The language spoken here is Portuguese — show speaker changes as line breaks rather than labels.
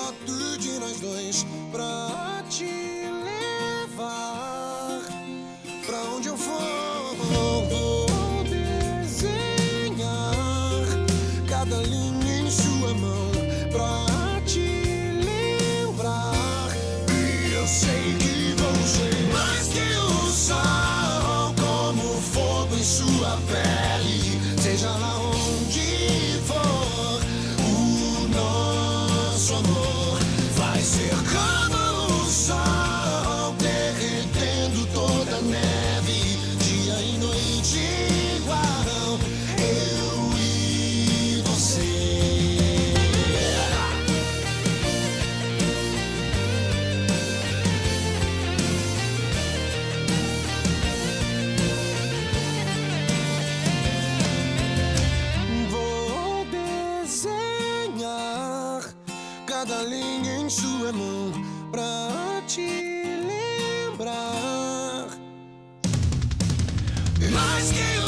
foto de nós dois pra te levar. Pra onde eu for, vou desenhar cada linha em sua mão pra te lembrar. E eu sei que vou ser mais que o sol, como fogo em sua pele. Seja lá onde for, o nosso amor vai ser como o sol, derretendo toda a neve, dia e noite igual, eu e você. Vou desenhar cada linha em sua mão pra te lembrar. Mais que